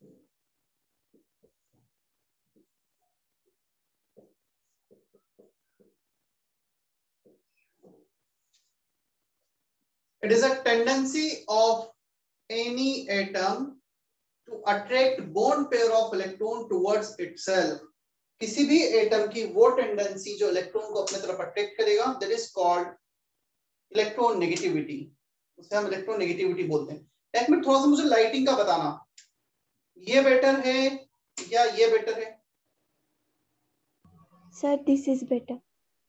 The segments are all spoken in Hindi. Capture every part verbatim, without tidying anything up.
It is a tendency of any atom to attract bond pair of electron towards itself. किसी भी एटम की वो टेंडेंसी जो इलेक्ट्रॉन को अपने तरफ अट्रैक्ट करेगा, that is called electron negativity. उसे हम इलेक्ट्रॉन नेगेटिविटी बोलते हैं. एक मिनट थोड़ा सा मुझे लाइटिंग का बताना, ये बेटर है या ये बेटर है? Sir this is better.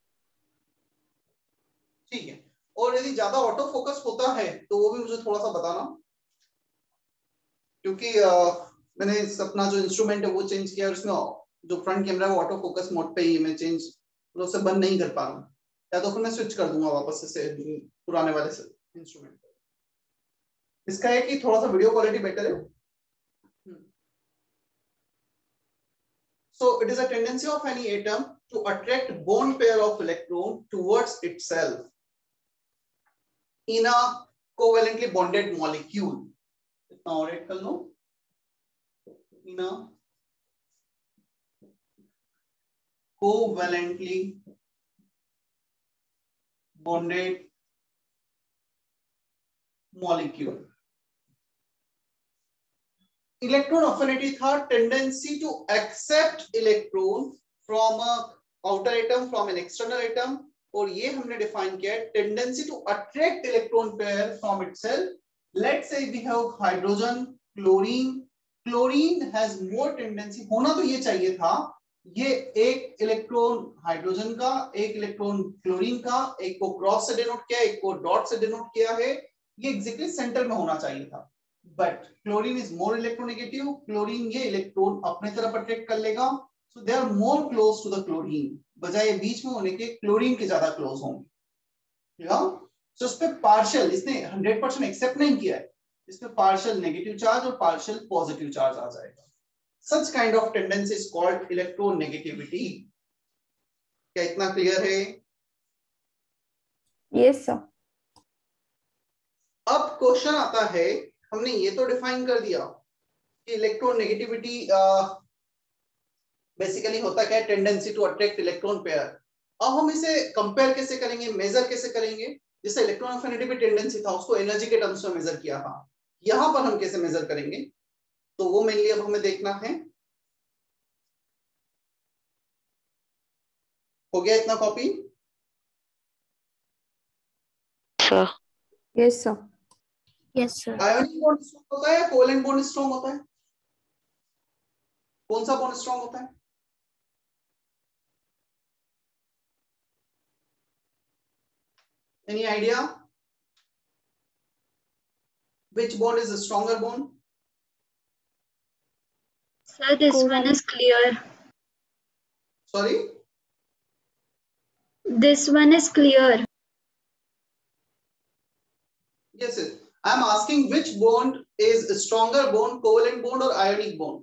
ठीक है. और यदि ज्यादा ऑटो फोकस होता है तो वो भी मुझे थोड़ा सा बताना, क्योंकि आ, मैंने अपना जो इंस्ट्रूमेंट है वो चेंज किया और उसमें जो फ्रंट कैमरा है वो ऑटो फोकस मोड पे ही मैं चेंज उसे बंद नहीं कर पा रहा हूँ, या तो फिर मैं स्विच कर दूंगा वापस से पुराने वाले से इंस्ट्रूमेंट पे. इसका है कि थोड़ा सा वीडियो क्वालिटी बेटर है. So it is a tendency of any atom to attract bond pair of electron towards itself in a covalently bonded molecule. इतना और ऐड कर लो. In a covalently bonded molecule. Electron affinity था tendency to accept electron from a outer atom from an external atom, और ये हमने डिफाइन किया है tendency to attract electron pair from itself. Let's say we have hydrogen, chlorine. Chlorine has more tendency, होना तो ये चाहिए था, ये एक इलेक्ट्रॉन हाइड्रोजन का, एक इलेक्ट्रॉन क्लोरीन का, एक को क्रॉस से डिनोट किया, एक को डॉट से डिनोट किया है, ये एग्जैक्टली सेंटर में होना चाहिए था. But chlorine is more electronegative. Chlorine ये इलेक्ट्रॉन अपने तरफ अट्रैक्ट कर लेगा, so they are more close to the chlorine, बजाय बीच में होने के क्लोरीन के ज्यादा क्लोज होंगे. सो इस पे पार्शियल, इसने हंड्रेड परसेंट एक्सेप्ट नहीं किया है, इस पे पार्शियल नेगेटिव चार्ज और पार्शियल पॉजिटिव चार्ज आ जाएगा. Such kind of tendency is called electronegativity. क्या इतना क्लियर है? Yes sir. अब क्वेश्चन आता है, हमने ये तो डिफाइन कर दिया कि इलेक्ट्रोनेगेटिविटी बेसिकली होता क्या है, tendency to attract electron pair. अब हम इसे कंपेयर कैसे करेंगे, मेजर कैसे करेंगे? जैसे इलेक्ट्रॉन अफिनिटी पे टेंडेंसी था, उसको एनर्जी के टर्म्स में मेजर किया था, यहां पर हम कैसे मेजर करेंगे, तो वो मेनली अब हमें देखना है. हो गया इतना copy? Sir. Yes sir. Yes sir. Ionic bond strong होता है या कोवेलेंट बॉन्ड स्ट्रांग होता है? कौन सा बॉन्ड स्ट्रांग होता है? Any idea? Which bond is a stronger bond? Sir, this one is clear. Sorry? This one is clear. Yes, yes. I am asking which bond is a stronger bond, covalent bond or ionic bond?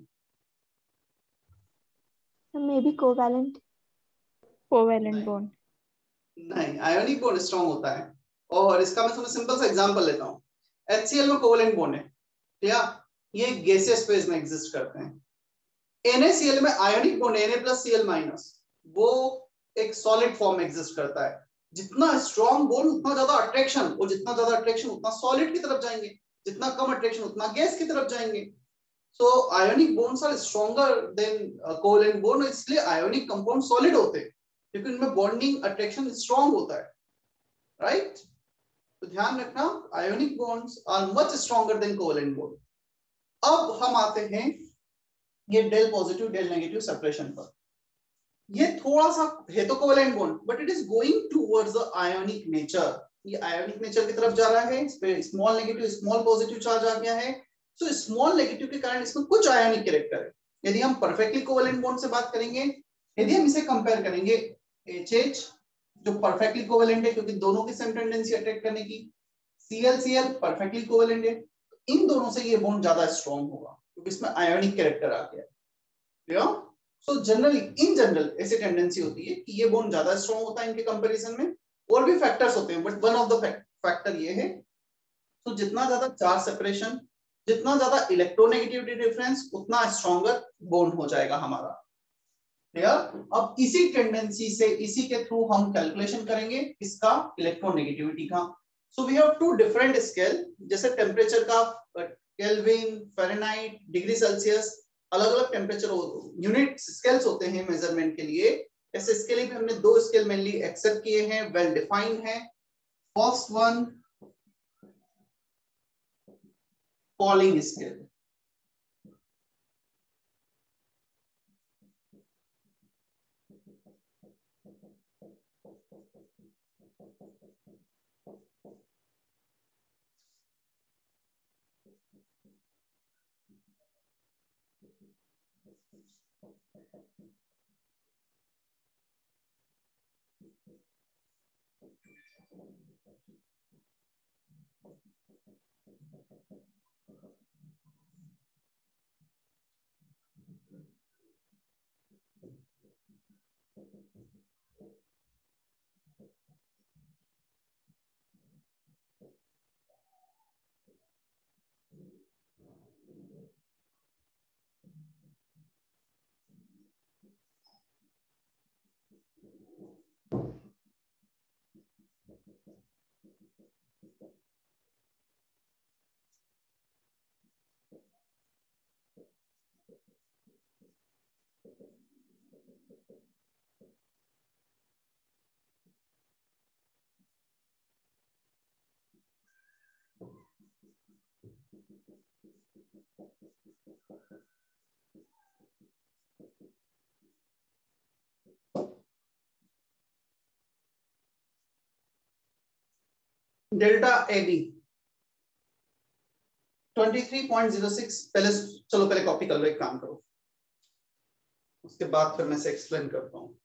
maybe covalent. Covalent bond. नहीं, आयोनिक बॉन्ड स्ट्रांग होता है. और इसका मैं तुम्हें सिंपल सा एग्जांपल लेता हूँ. H C l में कोवेलेंट बॉन्ड है, क्या ये गैसियस फेज में एग्जिस्ट करते हैं. N A C l में ionic bond Na plus Cl minus, वो एक सॉलिड फॉर्म में एग्जिस्ट करता है. जितना स्ट्रॉन्ग बॉन्ड उतना ज्यादा अट्रैक्शन, और जितना ज्यादा अट्रैक्शन उतना सॉलिड की तरफ जाएंगे, जितना कम अट्रैक्शन उतना गैस की तरफ जाएंगे. So ionic bonds are stronger than covalent bond, इसलिए आयोनिक कंपाउंड सॉलिड होते हैं क्योंकि उनमें बॉन्डिंग अट्रैक्शन स्ट्रॉन्ग होता है. राइट? तो ध्यान रखना, ionic bonds are much stronger than covalent bond. अब हम आते हैं ये del positive del negative separation पर. ये थोड़ा सा है तो covalent bond, but it is going towards the ionic nature. ये आयोनिक नेचर की तरफ जा रहा है, इस पे small negative small positive charge आ गया है. सो स्मॉल नेगेटिव के कारण इसमें कुछ आयोनिक कैरेक्टर है. यदि हम परफेक्टली कोवेलेंट बॉन्ड से बात करेंगे, यदि हम इसे कंपेयर करेंगे H H जो परफेक्टली कोवेलेंट है क्योंकि दोनों की सेम टेंडेंसी अट्रैक्ट करने की, Cl Cl परफेक्टली कोवेलेंट है, इन दोनों से ये बॉन्ड ज्यादा स्ट्रॉन्ग होगा क्योंकि इसमें आयोनिक कैरेक्टर आ गया. Clear? So generally in general ऐसी टेंडेंसी होती है कि ये बॉन्ड ज्यादा स्ट्रॉन्ग होता है इनके कंपैरिजन में. और भी फैक्टर्स होते हैं but one of the factor ये है. तो जितना ज्यादा चार्ज सेपरेशन, जितना ज्यादा इलेक्ट्रोनेगेटिविटी डिफरेंस उतना स्ट्रॉन्गर बॉन्ड हो जाएगा हमारा। क्लियर? अब इसी टेंडेंसी से इसी के थ्रू हम कैलकुलेशन करेंगे इसका इलेक्ट्रोनेगेटिविटी का। So we have two different scale, जैसे टेम्परेचर का केल्विन, फ़ारेनहाइट, डिग्री सेल्सियस, अलग अलग टेम्परेचर यूनिट स्केल्स होते हैं मेजरमेंट के लिए। ऐसे इसके लिए भी हमने दो स्केल मेनली एक्सेप्ट किए हैं, वेल डिफाइंड है। First one Pauling scale. Delta AB तेईस पॉइंट ज़ीरो सिक्स। पहले चलो पहले कॉपी कर लो, एक काम करो, उसके बाद फिर मैं से एक्सप्लेन करता हूँ।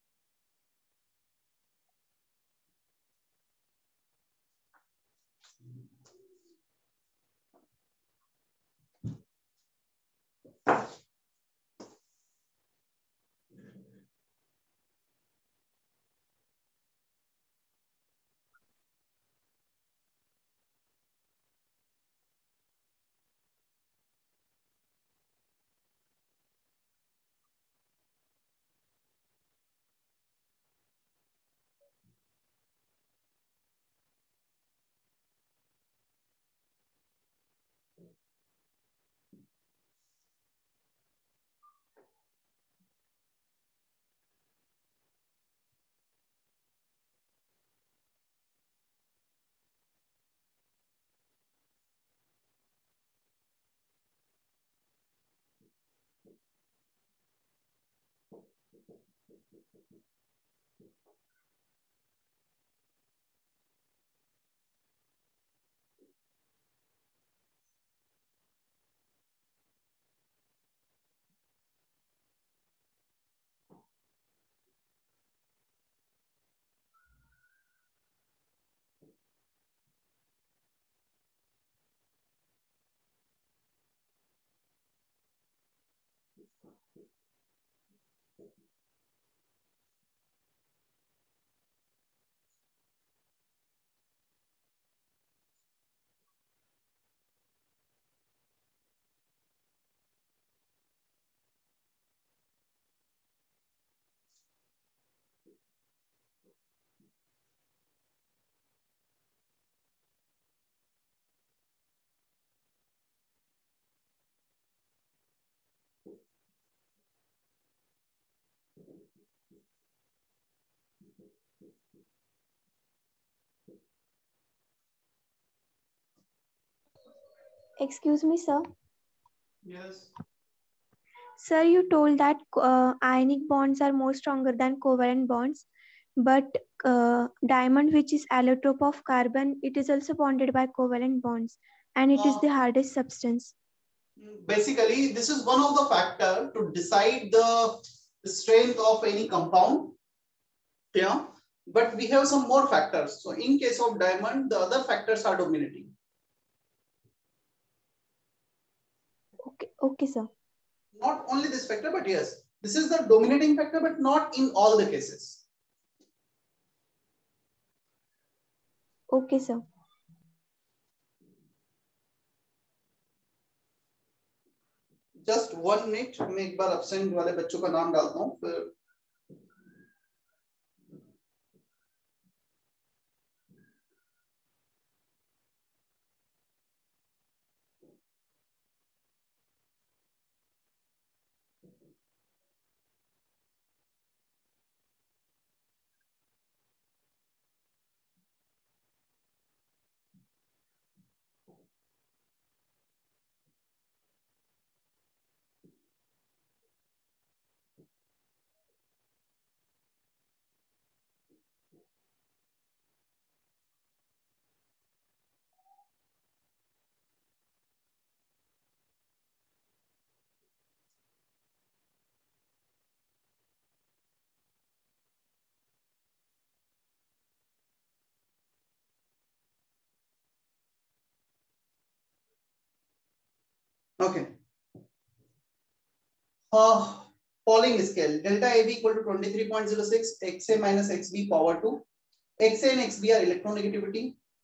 Excuse me, sir. Yes. Sir, you told that uh, ionic bonds are more stronger than covalent bonds, but uh, diamond, which is allotrope of carbon, it is also bonded by covalent bonds, and it is the hardest substance. Basically, this is one of the factor to decide the strength of any compound. Yeah, but we have some more factors. So in case of diamond, the other factors are dominating. Okay, okay, sir. Not only this factor, but yes, this is the dominating factor, but not in all the cases. Okay, sir. Just one minute, मैं एक बार एब्सेंट वाले बच्चों का नाम डालता हूँ फिर। Okay, Pauling scale delta A B equal to twenty three point zero six X A minus X B power two. X A and X B are electronegativity,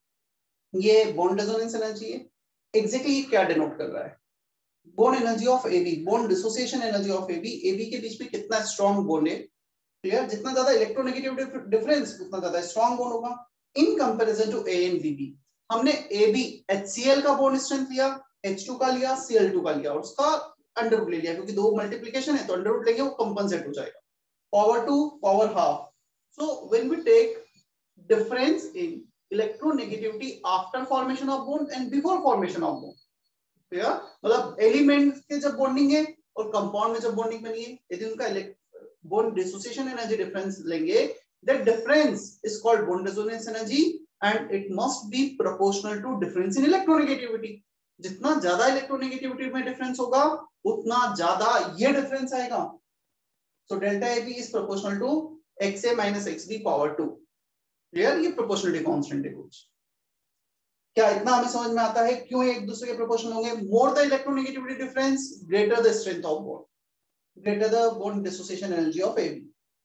ये बॉन्ड रेजोनेंस एनर्जी है। एग्जैक्टली ये क्या डिनोट कर रहा है? Bond energy of A B, bond dissociation energy of A B. A B के बीच में कितना स्ट्रॉन्ग बॉन्ड है, क्लियर? जितना ज्यादा इलेक्ट्रोनेगेटिव डिफरेंस उतना ज्यादा स्ट्रॉन्ग बॉन्ड होगा in comparison to A and B B. हमने A B H C L का बॉन्ड स्ट्रेंथ लिया, एच टू का लिया, सी एल टू का लिया और उसका अंडर रूट ले लिया, क्योंकि दो मल्टीप्लिकेशन है तो अंडर रूट लेंगे वो कंपनसेट हो जाएगा। Power two power half. So when we take difference in electronegativity after formation of bond and before formation of bond, clear? मतलब एलिमेंट के जब बॉन्डिंग है और कंपाउंड में जब बॉन्डिंग बनी है, यदि उनका bond dissociation energy difference लेंगे, that difference is called bond dissonance energy and it must be proportional to difference in electronegativity. जितना ज्यादा इलेक्ट्रोनेगेटिविटी में डिफरेंस होगा उतना ज्यादा ये डिफरेंस आएगा। so delta A B is proportional to X A minus X B power two. Clear? ये प्रोपोर्शनलिटी कांस्टेंट है कुछ। क्या इतना हमें समझ में आता है क्यों एक दूसरे के प्रोपोर्शनल होंगे? More the electronegativity difference greater the strength of bond, greater the bond dissociation energy of A B.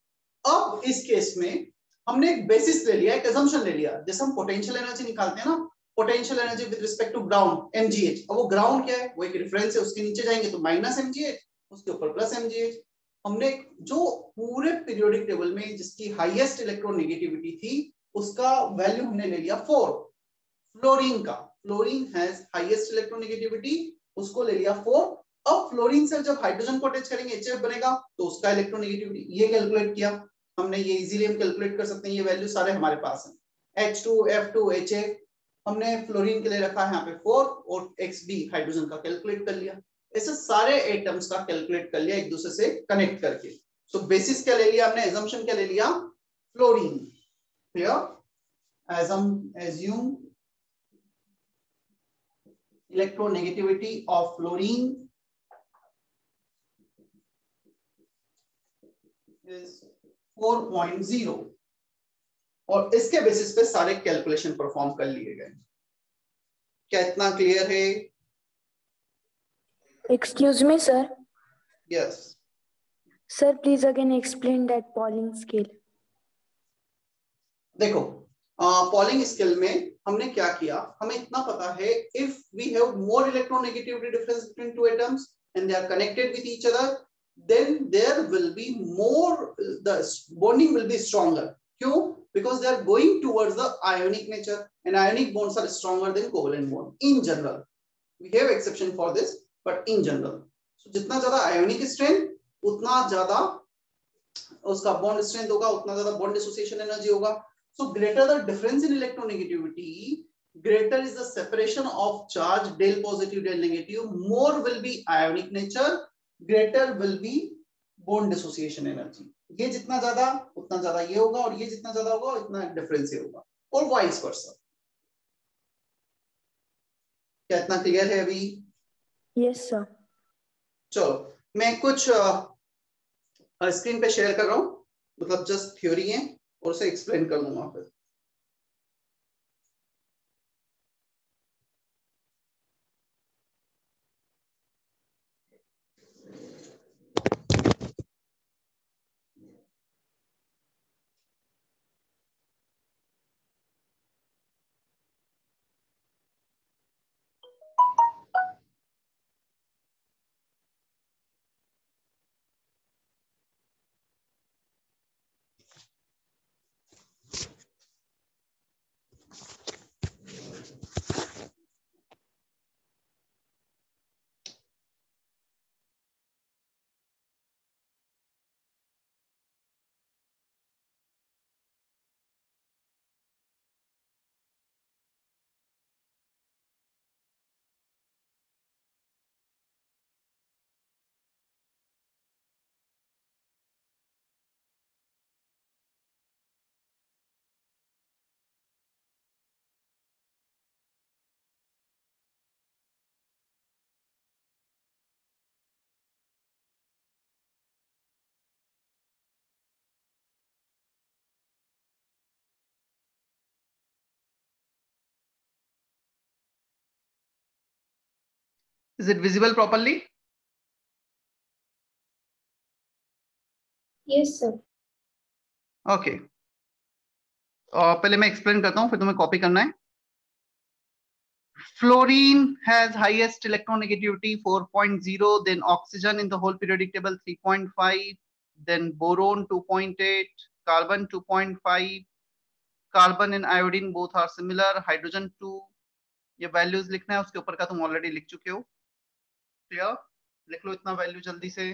अब इस केस में हमने एक बेसिस ले लिया, एक assumption ले लिया। जैसे हम पोटेंशियल एनर्जी निकालते हैं ना, potential energy with respect to ground M G H। अब वो ग्राउंड क्या है? वो एक रेफरेंस है, उसके नीचे जाएंगे तो माइनस M G H, उसके ऊपर प्लस M G H। हमने जो पूरे पीरियोडिक टेबल में जिसकी हाईएस्ट इलेक्ट्रोनेगेटिविटी थी उसका वैल्यू हमने ले लिया फोर। फ्लोरीन का, फ्लोरीन हैज हाईएस्ट इलेक्ट्रोनेगेटिविटी, उसको ले लिया फोर। अब फ्लोरीन से जब हाइड्रोजन को अटैच करेंगे एच एफ बनेगा तो उसका इलेक्ट्रोनेगेटिविटी ये कैलकुलेट किया हमने, ये इजीली हम कैलकुलेट कर सकते हैं, ये वैल्यू सारे हमारे पास हैं। H two, F two, H A हमने फ्लोरीन के लिए रखा है यहाँ पे फोर और एक्स बी हाइड्रोजन का कैलकुलेट कर लिया। ऐसे सारे एटम्स का कैलकुलेट कर लिया एक दूसरे से कनेक्ट करके। सो so, बेसिस क्या ले लिया हमने? एजम्पशन क्या ले लिया? फ्लोरीन। क्लियर? एजम assume electronegativity of fluorine is four point zero और इसके बेसिस पे सारे कैलकुलेशन परफॉर्म कर लिए गए। क्या इतना क्लियर है? Excuse me, sir. Yes. Sir, please again explain that Pauling scale. देखो, पॉलिंग स्केल में हमने क्या किया, हमें इतना पता है if we have more electronegativity difference between two atoms and they are connected with each other, then there will be more, the bonding will be stronger. क्यों? Because they are going towards the ionic nature and ionic bonds are stronger than covalent bond in general. We have exception for this, but in general. So जितना ज्यादा ionic strength उतना ज्यादा उसका bond strength होगा, उतना ज्यादा bond dissociation energy होगा. So greater the difference in electronegativity, greater is the separation of charge, del positive, del negative, more will be ionic nature, greater will be bond dissociation energy. ये जितना ज्यादा उतना ज्यादा ये होगा और ये जितना ज्यादा होगा उतना डिफरेंस ये होगा और वाइस वर्सा। क्या इतना क्लियर है अभी? Yes, sir. चलो मैं कुछ स्क्रीन पे शेयर कर रहा हूँ, मतलब जस्ट थ्योरी है और उसे एक्सप्लेन कर लूंगा फिर। Is it visible properly? Yes, sir. Okay. uh, पहले मैं एक्सप्लेन करता हूँ, फिर तुम्हें कॉपी करना है. Fluorine has highest electronegativity four point zero, then oxygen in the whole periodic table three point five, then boron two point eight, carbon two point five, carbon and iodine both are similar, hydrogen two. ये वैल्यूज लिखना है, उसके ऊपर का तुम ऑलरेडी लिख चुके हो. क्लियर? लिख लो इतना वैल्यू जल्दी से.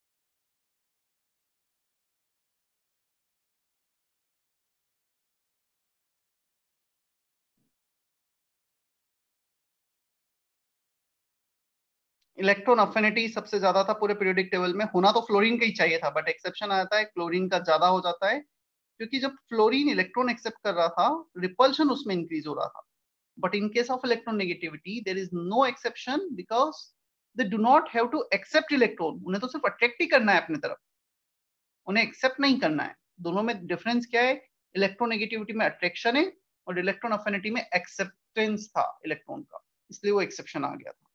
इलेक्ट्रॉन अफिनिटी सबसे ज्यादा था पूरे पीरियोडिक टेबल में. होना तो फ्लोरीन का ही चाहिए था, बट एक्सेप्शन आता है, क्लोरीन का ज्यादा हो जाता है, क्योंकि जब फ्लोरीन इलेक्ट्रॉन एक्सेप्ट कर रहा था, रिपल्शन उसमें इंक्रीज हो रहा था. But in case of electron negativity there is no exception, because they do not have to accept electron. उन्हें तो सिर्फ अट्रैक्ट ही करना है अपनी तरफ, उन्हें एक्सेप्ट नहीं करना है. दोनों में डिफरेंस क्या है? इलेक्ट्रोनेगेटिविटी में अट्रैक्शन है और इलेक्ट्रॉन अफिनिटी में एक्सेप्टेंस था इलेक्ट्रॉन का, इसलिए वो एक्सेप्शन आ गया था.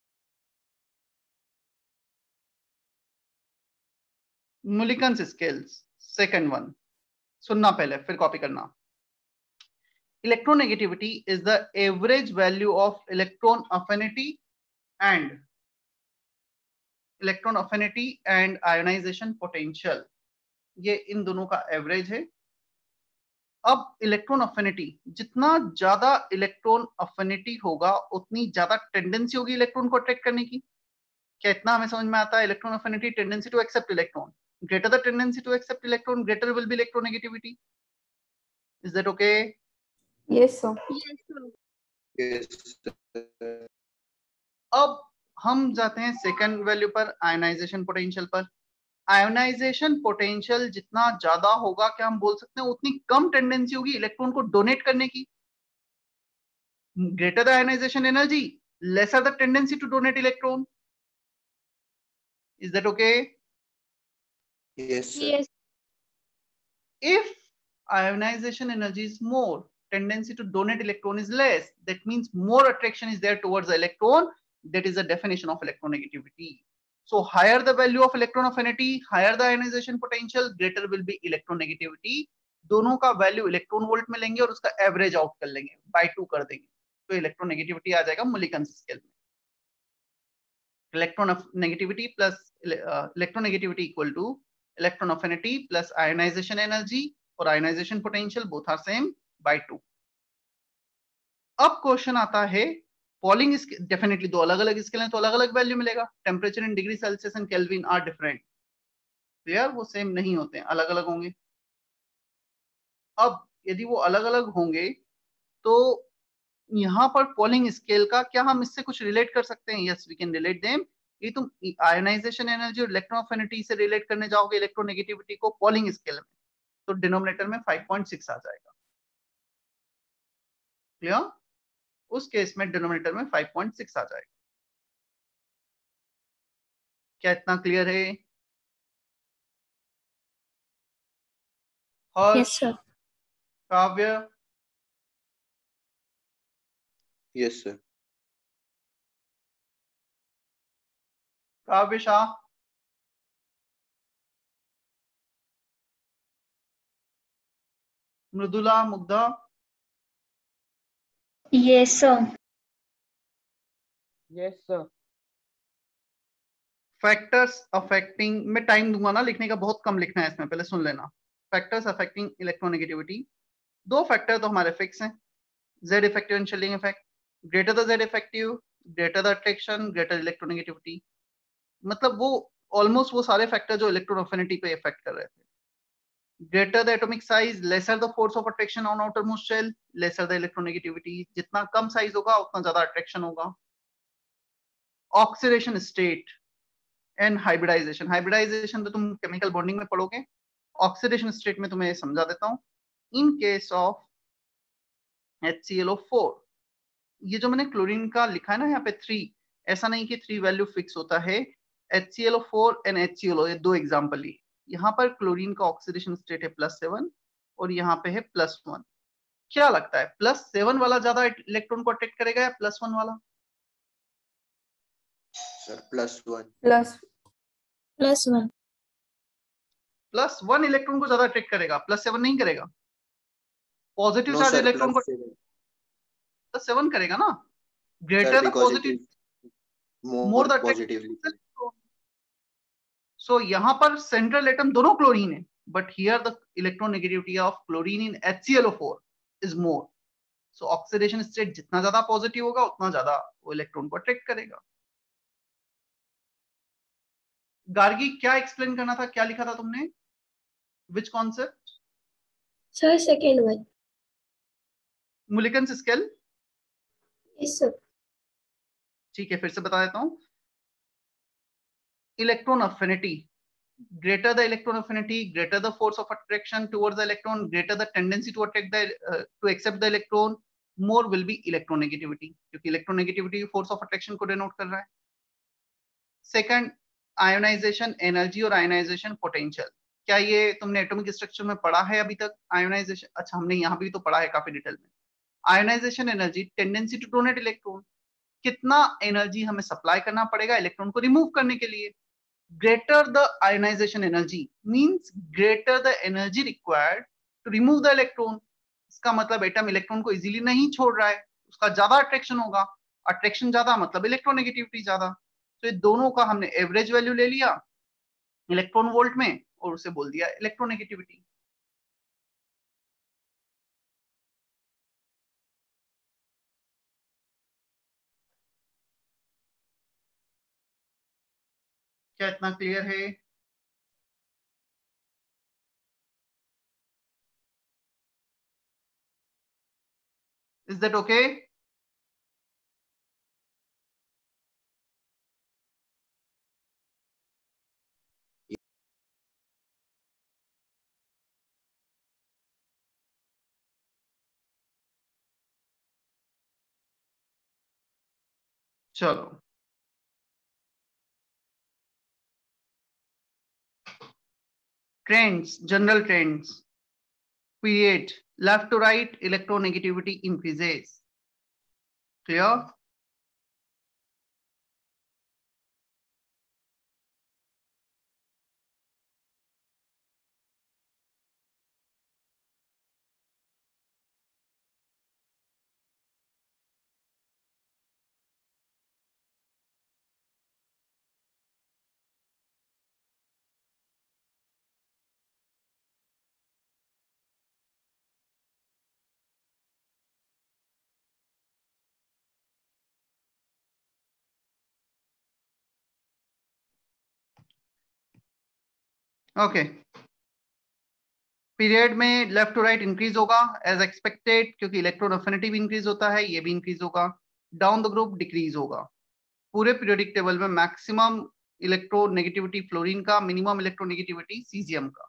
मुलिकन्स स्केल्स सेकंड वन सुनना पहले, फिर कॉपी करना. Electronegativity is the average value of electron affinity and electron affinity and ionization potential. ये इन दोनों का एवरेज है. अब इलेक्ट्रॉन अफिनिटी, जितना ज्यादा इलेक्ट्रॉन अफिनिटी होगा उतनी ज्यादा टेंडेंसी होगी इलेक्ट्रॉन को अट्रैक्ट करने की. क्या इतना हमें समझ में आता है? Electron affinity, tendency to accept electron. Greater the tendency to accept electron, greater will be electronegativity. Is that okay? Yes, sir. Yes, sir. अब हम जाते हैं सेकंड वैल्यू पर, आयोनाइजेशन पोटेंशियल पर. आयोनाइजेशन पोटेंशियल जितना ज्यादा होगा, क्या हम बोल सकते हैं उतनी कम टेंडेंसी होगी इलेक्ट्रॉन को डोनेट करने की. Greater the ionization energy, lesser the tendency to donate electron. Is that okay? Yes, sir. Yes. If ionization energy is more, tendency to donate electron is less. That means more attraction is there towards the electron. That is the definition of electronegativity. So higher the value of electron affinity, higher the ionization potential, greater will be electronegativity. दोनों का वैल्यू इलेक्ट्रॉन वोल्ट में लेंगे और उसका एवरेज आउट कर लेंगे, बाय टू कर देंगे, तो इलेक्ट्रोनेगेटिविटी आ जाएगा मुलिकन्स स्केल में. Electron negativity plus electronegativity equal to electron affinity plus ionization energy और ionization potential both are same by two. अब क्वेश्चन आता है पॉलिंग. डेफिनेटली दो अलग अलग स्केल हैं तो अलग अलग वैल्यू मिलेगा. Temperature in degree Celsius and Kelvin are different. Clear? वो सेम नहीं होते हैं, अलग अलग होंगे. अब यदि वो अलग अलग होंगे तो यहाँ पर पॉलिंग स्केल का क्या हम इससे कुछ रिलेट कर सकते हैं? Yes, we can relate them. ये तुम आयोनाइजेशन एनर्जी और इलेक्ट्रॉन अफिनिटी से रिलेट करने जाओगे इलेक्ट्रोनेगेटिविटी को पॉलिंग स्केल में, तो डिनोमिनेटर में फाइव पॉइंट सिक्स आ जाएगा. क्लियर? उस केस में डिनोमिनेटर में फाइव पॉइंट सिक्स आ जाएगा. क्या इतना क्लियर है? Yes, sir. काव्य? Yes, sir. Kavya Shah? Mridula, Mugdha? Yes, sir. Yes, sir. Factors affecting, मैं टाइम दूंगा ना लिखने का, बहुत कम लिखना है इसमें, पहले सुन लेना. Factors affecting electronegativity. दो फैक्टर तो हमारे फिक्स हैं, Z effective and shielding effect. Greater the Z effective, greater the attraction, greater electronegativity. मतलब वो ऑलमोस्ट वो सारे फैक्टर जो इलेक्ट्रॉन अफिनिटी पे इफेक्ट कर रहे थे. Greater the atomic size, lesser the force of attraction on outer most shell, lesser the electronegativity. जितना कम साइज होगा उतना ज्यादा अट्रैक्शन होगा. Oxidation state and hybridization. Hybridization तो तुम केमिकल बॉन्डिंग में पढ़ोगे, ऑक्सीडेशन स्टेट में तुम्हें समझा देता हूं. In case of H C L O four, ये जो मैंने क्लोरीन का लिखा है ना यहाँ पे थ्री, ऐसा नहीं कि थ्री वैल्यू फिक्स होता है. H C L O four and H C L O, ये दो एग्जाम्पल ही. यहाँ पर क्लोरीन का ऑक्सीडेशन स्टेट है प्लस सेवन और यहाँ पे है प्लस वन. क्या लगता है प्लस सेवन वाला ज्यादा इलेक्ट्रॉन को अट्रैक्ट करेगा या प्लस वन वाला? Sir plus one plus plus one plus one electron को ज्यादा अट्रैक्ट करेगा, प्लस सेवन नहीं करेगा। Positive no charge sir electron को प्लस सेवन प्लस सेवन करेगा ना, sir greater the because it positive is more more the positively. Attraction. So यहाँ पर सेंट्रल एटम दोनों क्लोरीन है, but here the electronegativity of chlorine in H C L O four is more. So oxidation state जितना ज्यादा पॉजिटिव होगा उतना ज्यादा वो इलेक्ट्रॉन को अट्रैक्ट करेगा। गार्गी क्या एक्सप्लेन करना था, क्या लिखा था तुमने, which concept? Sir second one. Mulliken's scale, yes sir. ठीक है, फिर से बता देता हूं। Electron affinity, greater the electron affinity, greater the force of attraction towards the electron, greater the tendency to attract the uh, to accept the electron, more will be electronegativity, क्योंकि electronegativity force of attraction को denote कर रहा है। Second, ionization energy और ionization potential, क्या ये तुमने एटॉमिक स्ट्रक्चर में पढ़ा है अभी तक? आयोनाइजेशन, अच्छा हमने यहाँ भी तो पढ़ा है काफी डिटेल में। Ionization energy, tendency to donate electron, कितना एनर्जी हमें सप्लाई करना पड़ेगा इलेक्ट्रॉन को रिमूव करने के लिए। Greater the ionization energy means greater the energy required to remove the electron। इसका मतलब एटम इलेक्ट्रॉन को इजीली नहीं छोड़ रहा है, उसका ज्यादा अट्रैक्शन होगा, अट्रैक्शन ज्यादा मतलब इलेक्ट्रोनेगेटिविटी ज्यादा। तो ये दोनों का हमने एवरेज वैल्यू ले लिया इलेक्ट्रॉन वोल्ट में और उसे बोल दिया इलेक्ट्रोनेगेटिविटी। क्या इतना क्लियर है? Is that okay? चलो trends, general trends. Period, left to right electronegativity increases, clear? Okay, period में लेफ्ट टू राइट इंक्रीज होगा एज एक्सपेक्टेड, क्योंकि इलेक्ट्रॉन अफिनिटी भी इंक्रीज होता है, ये भी इंक्रीज होगा। डाउन द ग्रुप डिक्रीज होगा। पूरे पीरियोडिक टेबल में मैक्सिमम इलेक्ट्रोनेगेटिविटी फ्लोरीन का, मिनिमम इलेक्ट्रोनेगेटिविटी सीजियम का।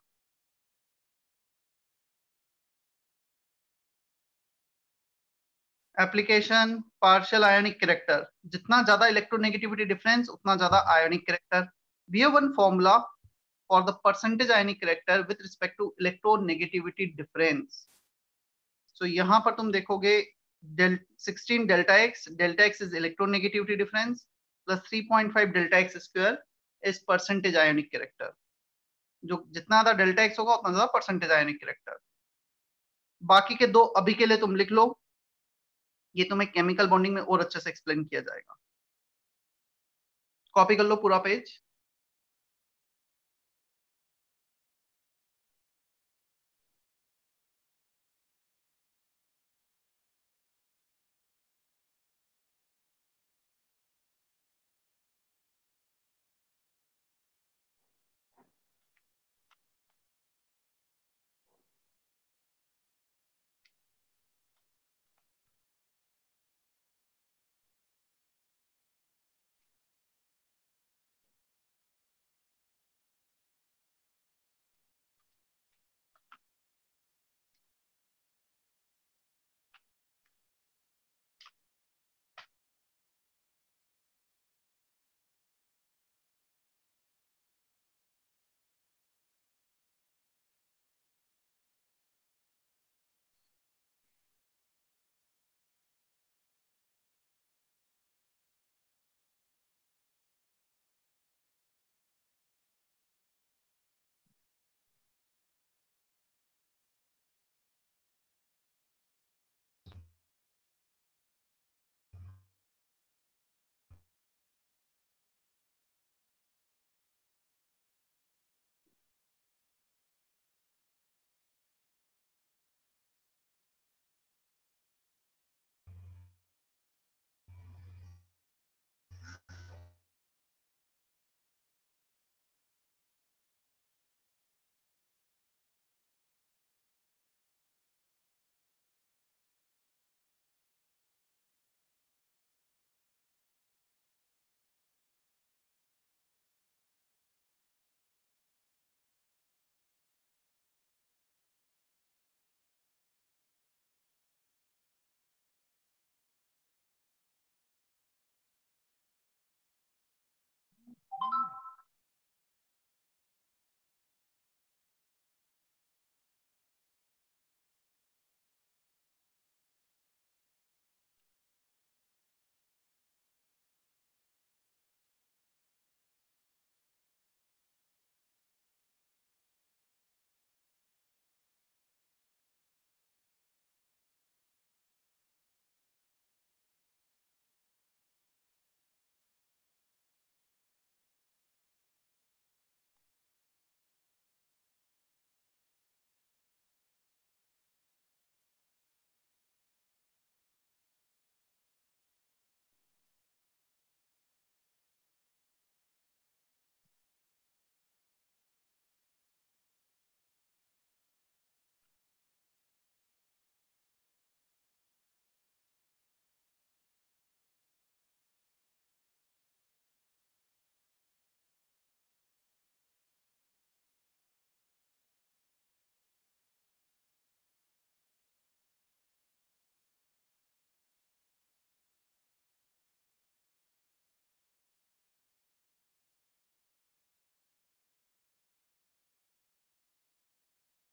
एप्लीकेशन पार्शियल आयोनिक कैरेक्टर, जितना ज्यादा इलेक्ट्रोनेगेटिविटी डिफरेंस उतना ज्यादा ionic character. We have one formula for the percentage ionic character with respect to electronegativity difference। so यहाँ पर तुम देखोगे del sixteen delta x, delta x is electronegativity difference plus three point five delta x square is percentage ionic character। जो जितना ज्यादा delta x होगा उतना ज्यादा percentage ionic character। बाकी के दो अभी के लिए तुम लिख लो, ये तुम्हें केमिकल बॉन्डिंग में और अच्छे से एक्सप्लेन किया जाएगा। कॉपी कर लो पूरा पेज।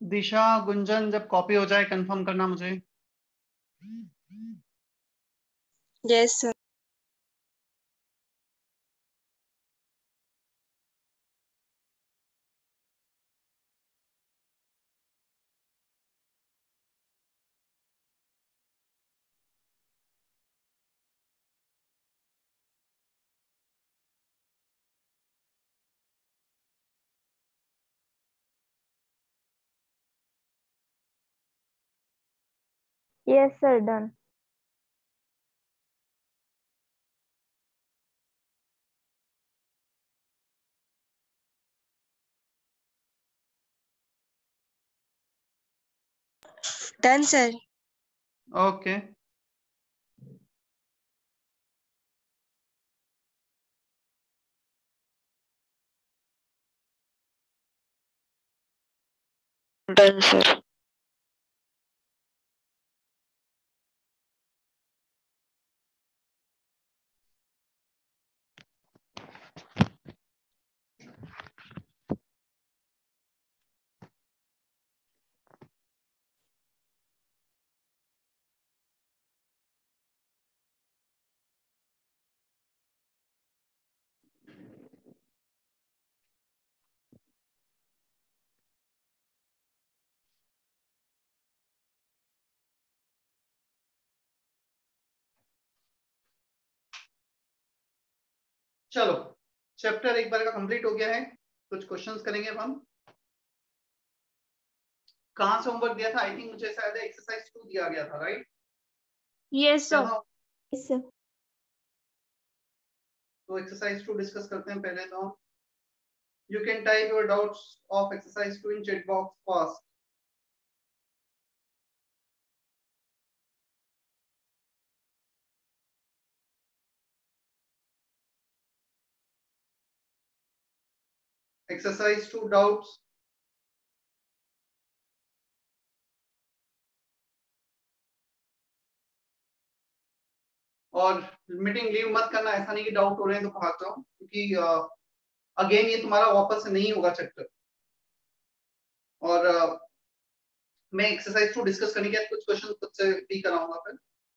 दिशा, गुंजन, जब कॉपी हो जाए कंफर्म करना मुझे। Yes sir. Yes, sir. Done. Done sir. Okay, done sir. चलो चैप्टर एक बार का कंप्लीट हो गया है। कुछ क्वेश्चंस करेंगे अब हम। कहाँ से होमवर्क दिया था? आई थिंक मुझे शायद एक्सरसाइज टू दिया गया था, राइट? Yes, क्या sir. था? Yes, sir. तो एक्सरसाइज टू डिस्कस करते हैं पहले तो। You can type your doubts of exercise two in chat box fast. Exercise two doubts. और मीटिंग लीव मत करना, ऐसा नहीं कि डाउट हो रहे हैं तो भाग जाओ, क्योंकि अगेन ये तुम्हारा वापस से नहीं होगा चैप्टर। और uh, मैं एक्सरसाइज टू डिस्कस करने के बाद कुछ क्वेश्चन खुद से भी कराऊंगा फिर।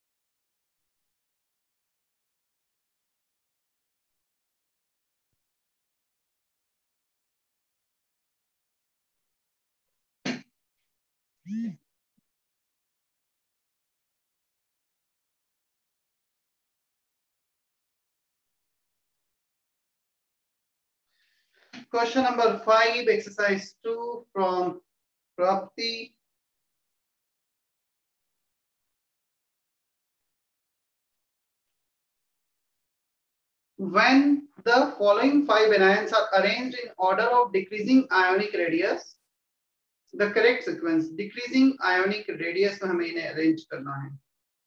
Question number five, exercise two from Prapti. When the following five anions are arranged in order of decreasing ionic radius, the correct sequence, decreasing ionic radius में हमें इन्हें arrange करना है।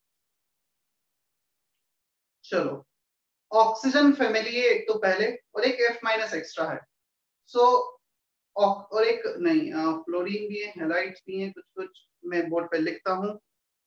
चलो, ऑक्सीजन फैमिली है एक तो पहले, और एक F माइनस एक्स्ट्रा है। सो so, और एक नहीं, फ्लोरीन भी है, हैलाइड्स भी है, कुछ कुछ मैं बोर्ड पे लिखता हूँ।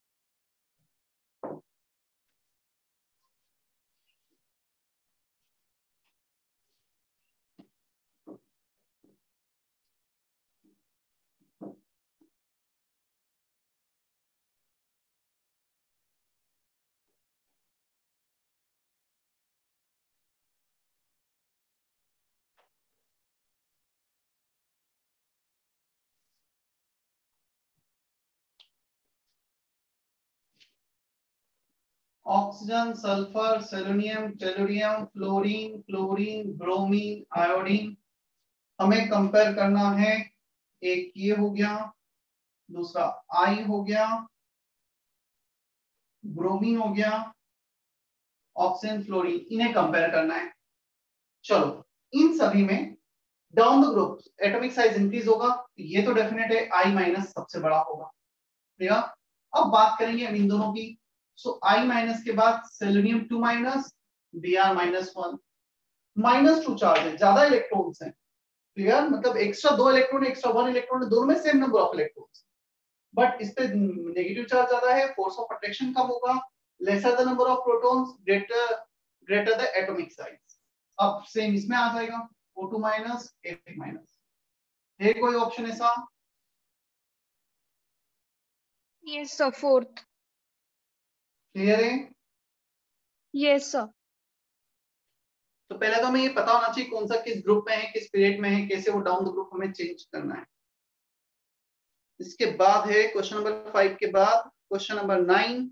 Oxygen, sulphur, selenium, tellurium, fluorine, chlorine, bromine, iodine हमें कंपेयर करना है। एक ये हो गया, दूसरा आई हो गया, ब्रोमीन हो गया, ऑक्सीजन, फ्लोरीन, इन्हें कंपेयर करना है। चलो, इन सभी में down the group atomic size increase होगा, ये तो डेफिनेट है, आई माइनस सबसे बड़ा होगा। ठीक है, अब बात करेंगे इन दोनों की। सो आई माइनस के बाद selenium two minus, Br minus one, minus two charge है, ज्यादा इलेक्ट्रॉन्स हैं। क्लियर, मतलब एक्स्ट्रा दो इलेक्ट्रॉन, एक्स्ट्रा वन इलेक्ट्रॉन, दोनों में same number of electrons, but इस पे नेगेटिव चार्ज ज्यादा है, फोर्स ऑफ अट्रैक्शन कम होगा, lesser the number of protons, greater greater the atomic size. अब सेम इसमें आ जाएगा, O two minus, A three minus. है कोई ऑप्शन ऐसा? Yes, sir. Fourth. क्लियर है? Yes, sir. तो पहले तो हमें ये पता होना चाहिए कौन सा किस ग्रुप में है, किस पीरियड में है, कैसे वो डाउन द ग्रुप हमें चेंज करना है। इसके बाद है क्वेश्चन नंबर फाइव के बाद क्वेश्चन नंबर नाइन।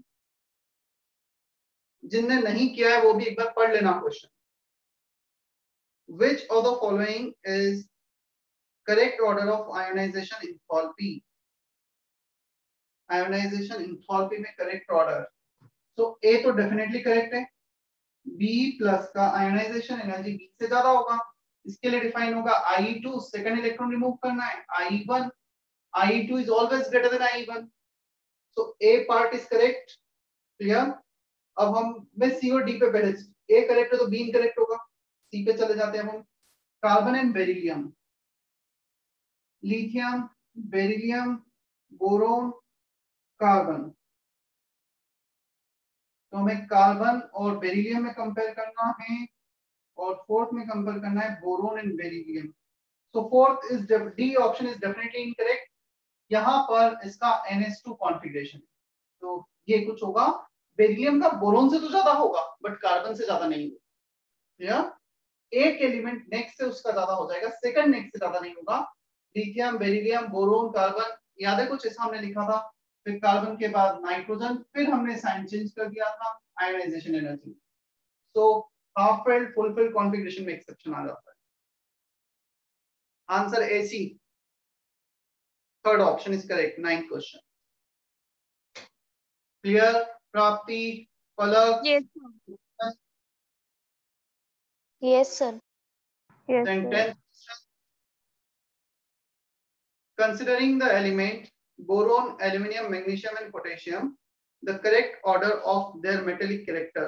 जिनने नहीं किया है वो भी एक बार पढ़ लेना question. Which of the following is correct order of ionization enthalpy? Ionization enthalpy में correct order। So A तो definitely correct है। B प्लस का आयोनाइजेशन एनर्जी B से ज्यादा होगा। इसके लिए डिफाइन होगा I E two, second electron remove करना है I E one, I E two is always greater than I E one. So A part is correct। Clear? अब हम मैं C और D पे पहले A करेक्ट है तो B इनकरेक्ट होगा। C पे चले जाते हैं हम। Carbon and beryllium, lithium, beryllium, boron, carbon. तो हमें कार्बन और बेरिलियम में कंपेयर करना है और फोर्थ में कंपेयर करना है boron and beryllium. So fourth is D option is definitely incorrect. यहाँ पर इसका एन एस टू कॉन्फ़िगरेशन, तो ये कुछ होगा बेरिलियम का बोरोन से तो ज्यादा होगा बट कार्बन से ज्यादा नहीं होगा। एक एलिमेंट नेक्स्ट से उसका ज्यादा हो जाएगा, सेकंड नेक्स्ट से ज्यादा नहीं होगा। लिथियम, बेरिलियम, बोरोन, कार्बन, याद है कुछ ऐसा हमने लिखा था। फिर कार्बन के बाद नाइट्रोजन, फिर हमने साइन चेंज कर दिया था ionization energy. So half filled full filled configuration में एक्सेप्शन आ जाता है। Answer A C, third option is correct. Ninth question. Clear? Prapti, Palak? Yes, sir. Yes, sir. Yes, Then sir. tenth question. Considering the element boron, aluminium, magnesium and potassium, the correct order of their metallic character.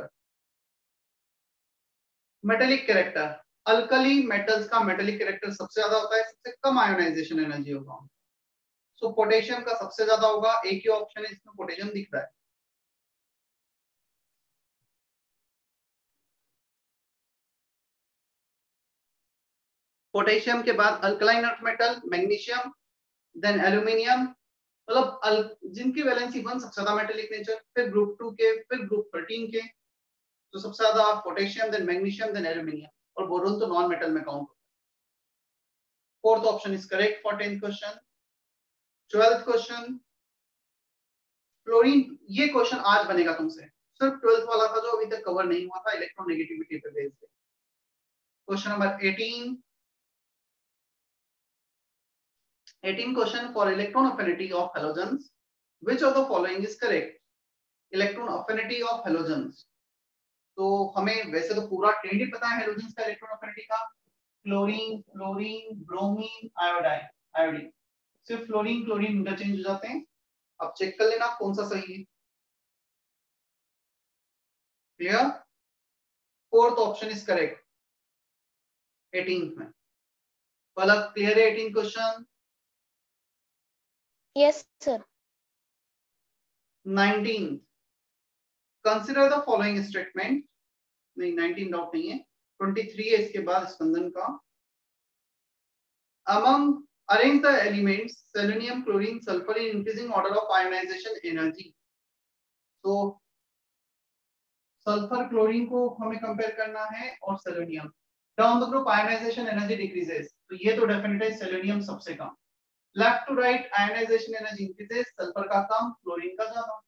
Metallic character, alkali metals का मेटेलिक कैरेक्टर सबसे ज्यादा होता है, सबसे कम आयोनाइजेशन एनर्जी होगा। सो so, पोटेशियम का सबसे ज्यादा होगा। एक ही ऑप्शन है इसमें पोटेशियम दिख रहा है। पोटेशियम के बाद alkaline earth metal, magnesium, then aluminium. मतलब जिनकी वैलेंसी वन सबसे ज्यादा मेटेलिक नेचर, फिर ग्रुप टू के, फिर ग्रुप थर्टीन के। तो सबसे ज्यादा potassium, then magnesium, then aluminium, और बोरोन तो नॉन मेटल में काउंट होता है। Fourth option is correct for tenth question. Twelfth question, fluorine. ये क्वेश्चन आज बनेगा तुमसे, सिर्फ ट्वेल्थ वाला था जो अभी तक कवर नहीं हुआ था, इलेक्ट्रोनेगेटिविटी पे based. Question number eighteen. Eighteen question for electron affinity of halogens, which of the following is correct? Electron affinity of halogens. तो हमें वैसे तो पूरा ट्रेंड ही पता है हैलोजेंस का इलेक्ट्रॉन अफिनिटी का, chlorine, fluorine, bromine, iodine, iodine. सिर्फ फ्लोरीन क्लोरीन इंटरचेंज हो जाते हैं। अब चेक कर लेना कौन सा सही है। Clear? Fourth option is correct eighteen में। पलक, क्लियर है eighteen question? Yes, sir. Nineteen, consider the following statement. नहीं, नाइनटीन डाउट नहीं है, ट्वेंटी थ्री है इसके बाद स्पंदन का। Among arrange the elements selenium, chlorine, sulphur in increasing order of ionization energy. तो सल्फर क्लोरीन को हमें कंपेयर करना है और selenium. Down the group ionization energy decreases, तो ये तो डेफिनेट है सेलेनियम सबसे कम। Left to right ionization energy increases, sulphur का कम, क्लोरीन का ज्यादा।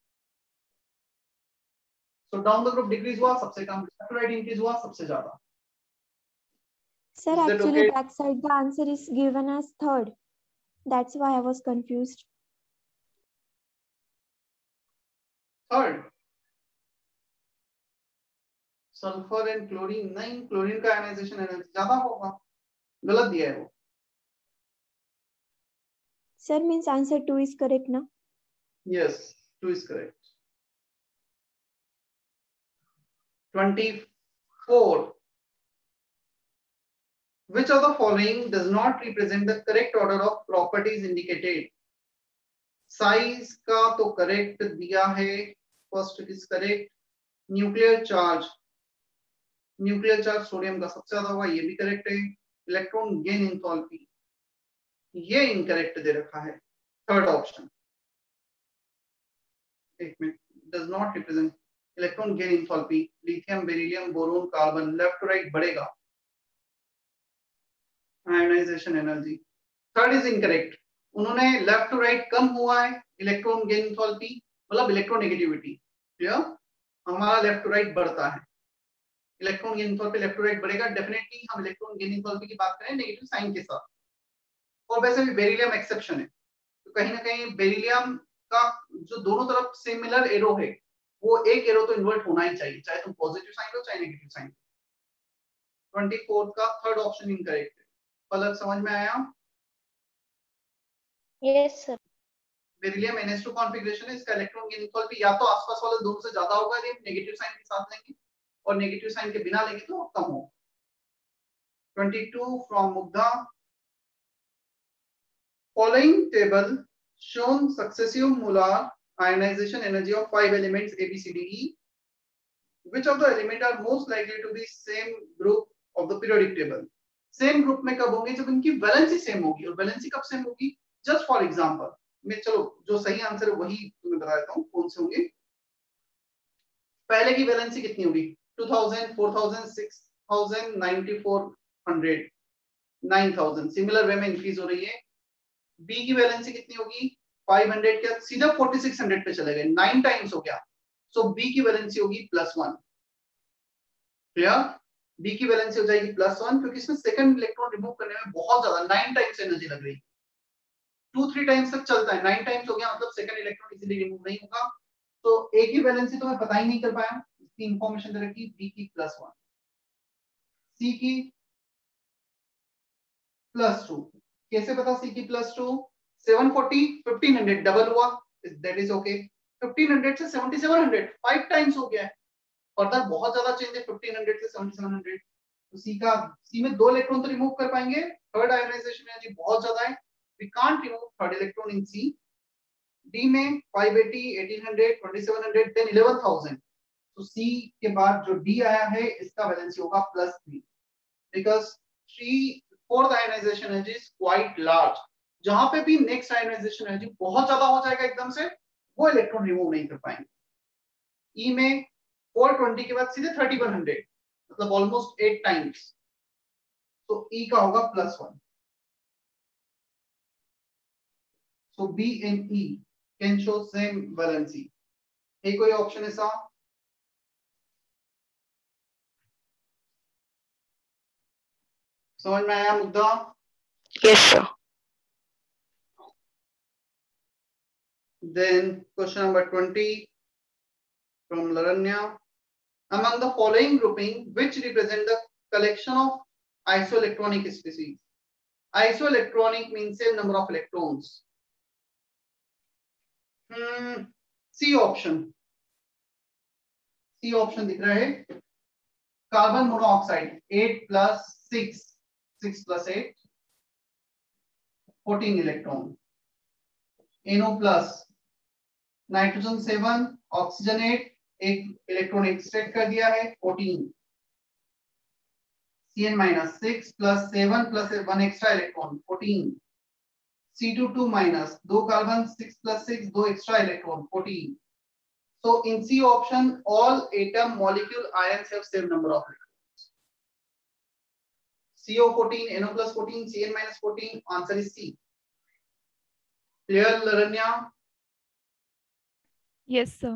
So down the group decrease हुआ सबसे कम, left to right increase हुआ सबसे ज्यादा। Sir, Is that actually okay? backside the answer is given as third. That's why I was confused. Third, sulphur and chlorine. नहीं, क्लोरीन का आयोनाइजेशन एनर्जी ज्यादा होगा, गलत दिया है वो। Sir, means answer two is correct ना? Yes, two is correct. twenty-four. Which of the following does not represent the correct order of properties indicated? Size का तो correct दिया है, first is correct. Nuclear charge, nuclear charge sodium का सबसे ज्यादा होगा, ये भी करेक्ट है। इलेक्ट्रॉन गेन एंथैल्पी, ये इनकरेक्ट दे रखा है, थर्ड ऑप्शन। एक minute, does not represent electron gain enthalpy, lithium, beryllium, boron, carbon, left to right बढ़ेगा, ionization energy. Third is incorrect, उन्होंने लेफ्ट टू राइट कम हुआ है इलेक्ट्रॉन गेन इंथैल्पी, मतलब इलेक्ट्रोनेगेटिविटी, क्लियर, हमारा लेफ्ट टू राइट बढ़ता है, electron gain enthalpy left to right बढ़ेगा, डेफिनेटली हम इलेक्ट्रॉन गेन इंथैल्पी की बात करें नेगेटिव साइन के साथ। और वैसे भी बेरिलियम एक्सेप्शन है, तो कहीं ना कहीं बेरिलियम का जो दोनों तरफ सिमिलर एरो है, वो एक एरो तो इन्वर्ट होना ही चाहिए, चाहे तुम पॉजिटिव साइन लो चाहे नेगेटिव साइन। ट्वेंटी फोर्थ का थर्ड ऑप्शन इनकरेक्ट है। पलक समझ में आया? Yes sir. Beryllium N S two configuration है, इसका इलेक्ट्रॉन गेन इंथैल्पी या तो आसपास वाले दोनों से ज्यादा होगा यदि नेगेटिव साइन के साथ लेंगे, और नेगेटिव साइन के बिना लेंगे तो कम होगा। Twenty two from Mugdha, following table shown successive molar ionization energy of five elements A, B, C, D, E. Which of the elements are most likely to be same group of the periodic table? Same group में कब होंगे? जब इनकी वैलेंसी सेम होगी। और वैलेंसी कब सेम होगी? Just for example, मैं चलो जो सही आंसर है वही तुम्हें बता देता हूँ कौन से होंगे। पहले की वैलेंसी कितनी होगी? Two thousand, four thousand, six thousand, ninety four hundred, nine thousand, similar way में इंक्रीज हो रही है। बी की वैलेंसी कितनी होगी? फाइव हंड्रेड के सीधा फोर्टी सिक्स हंड्रेड पे चले गए, नाइन टाइम्स हो गया, सो बी की वैलेंसी होगी प्लस वन। क्लियर? बी की वैलेंसी हो जाएगी प्लस वन, क्योंकि इसमें सेकंड इलेक्ट्रॉन रिमूव करने में बहुत ज्यादा नाइन टाइम्स एनर्जी लग रही है, टू थ्री टाइम्स तक चलता है, नाइन टाइम्स हो गया मतलब सेकंड इलेक्ट्रॉन इजीली रिमूव नहीं होगा। तो ए की वैलेंसी तो मैं पता ही नहीं कर पाया, इसकी इंफॉर्मेशन दे रखी बी की प्लस वन, सी की प्लस टू। कैसे पता सी की plus two? Seven forty, fifteen hundred double हुआ, that is okay. Fifteen hundred से seventy seven hundred, five times हो गया है, फर्दर बहुत ज्यादा चेंज है फिफ्टीन हंड्रेड से सेवेंटी सेवन हंड्रेड। तो सी का, सी में दो इलेक्ट्रॉन तो रिमूव कर पाएंगे, थर्ड आयोनाइजेशन एनर्जी बहुत ज्यादा है, we can't remove third electron in C. D में five eighty, eighteen hundred, twenty seven hundred, then eleven thousand. तो सी के बाद जो डी आया है इसका वैलेंसी होगा plus three, because three fourth ionization energy is quite large. जहां पे भी नेक्स्ट आयोनाइजेशन एनर्जी बहुत ज्यादा हो जाएगा एकदम से, वो इलेक्ट्रॉन रिमूव नहीं कर पाएंगे। ई में फोर ट्वेंटी के बाद सीधे थर्टी वन हंड्रेड, मतलब ऑलमोस्ट एट टाइम्स, तो ई का होगा plus one. So B and E can show same valency. एक कोई ऑप्शन ऐसा? समझ में आया मुद्दा? Yes, sir. Then question number twenty from Laranya. Among the following grouping, which represent the collection of isoelectronic species? Isoelectronic means same number of electrons. Hmm, C option. C option दिख रहा है, carbon monoxide eight plus six, six plus eight, fourteen electron. N O plus, nitrogen seven, oxygen eight, एक इलेक्ट्रॉन एक्सट्रैक्ट कर दिया है, fourteen. C N minus, six plus seven plus one extra electron, fourteen. C two two minus, दो कार्बन, सिक्स प्लस सिक्स, दो extra electron, fourteen. So in C option, all atom molecule ions have same number of electrons. C O fourteen, N O plus fourteen, C N minus fourteen. Answer is C. Clear, Laranya? Yes, sir.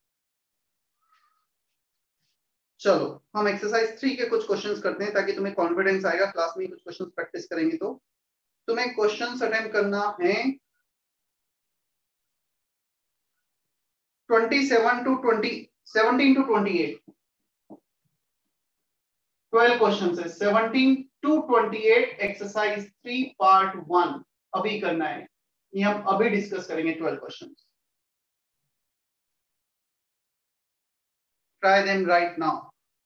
चलो हम एक्सरसाइज थ्री के कुछ क्वेश्चंस करते हैं ताकि तुम्हें कॉन्फिडेंस आएगा, क्लास में कुछ क्वेश्चंस प्रैक्टिस करेंगे तो तुम्हें क्वेश्चंस अटेम्प्ट करना है twenty-seven to twenty, seventeen to twenty-eight, twelve questions है, seventeen to twenty-eight exercise three part one अभी करना है, ये हम अभी डिस्कस करेंगे twelve questions. Try them right now.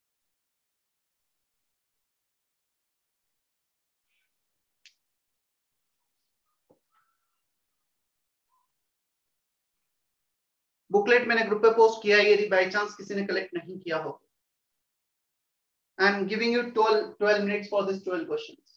Booklet मैंने ग्रुप पे पोस्ट किया है, यदि बाय चांस किसी ने कलेक्ट नहीं किया हो। I am giving you twelve, twelve minutes for this twelve questions.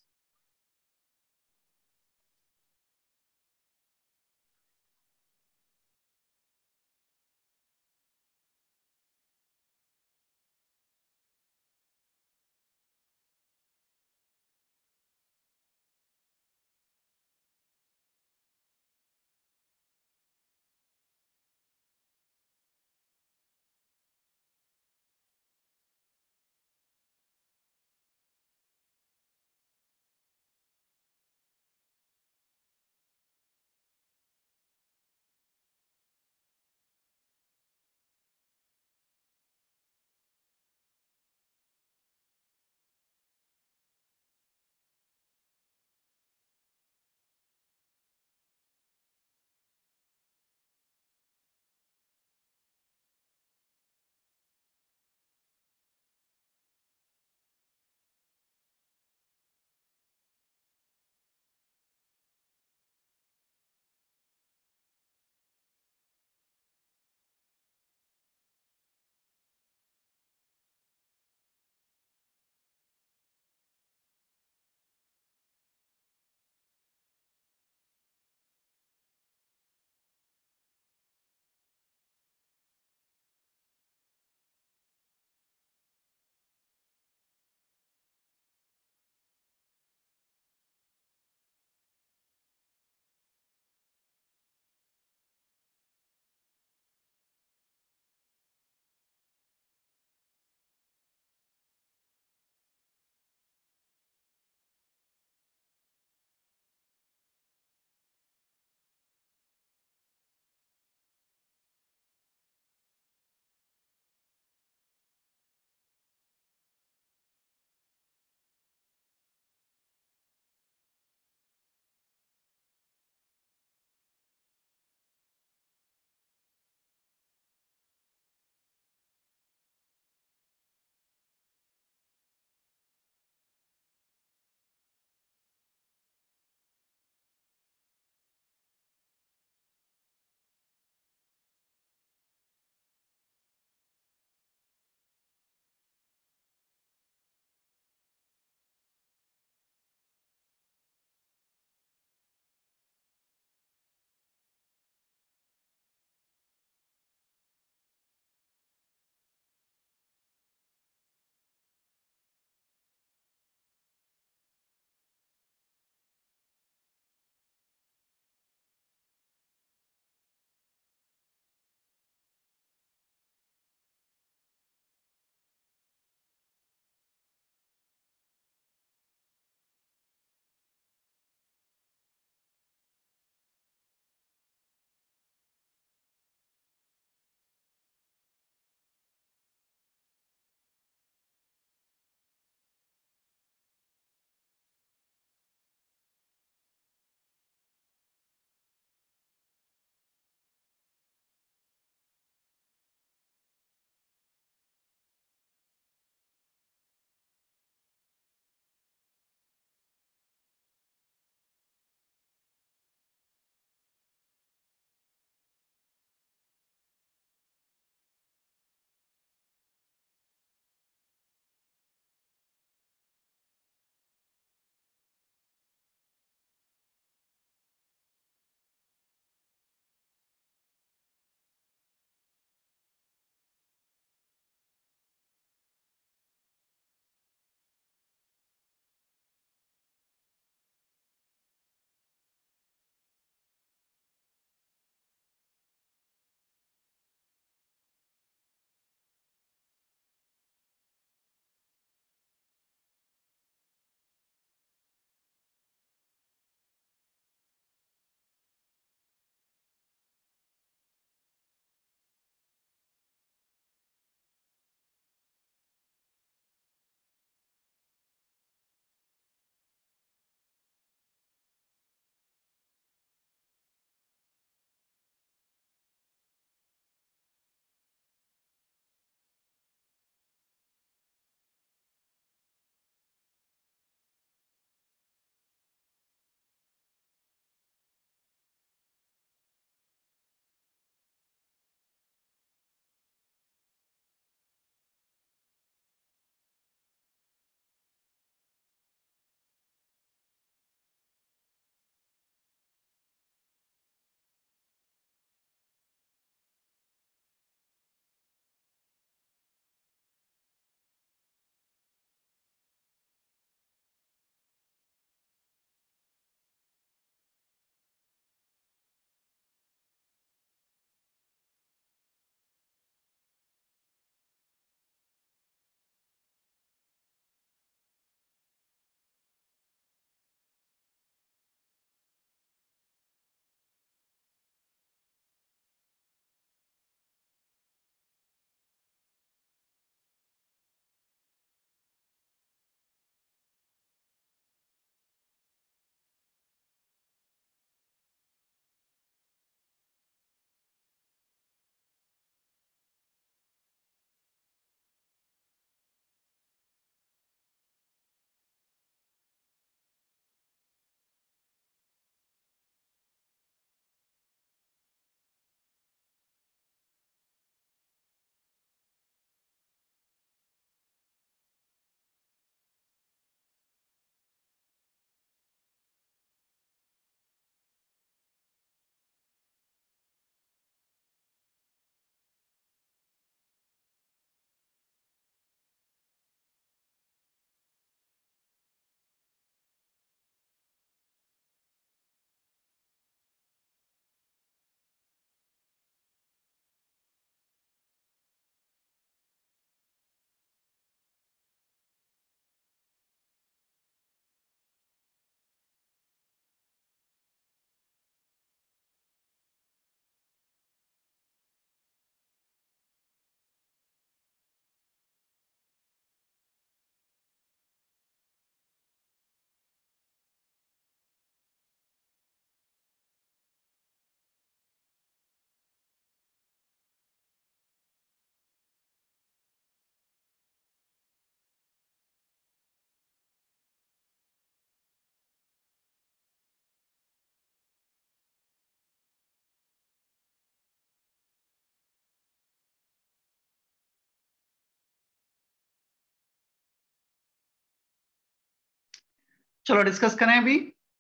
चलो डिस्कस करें अभी।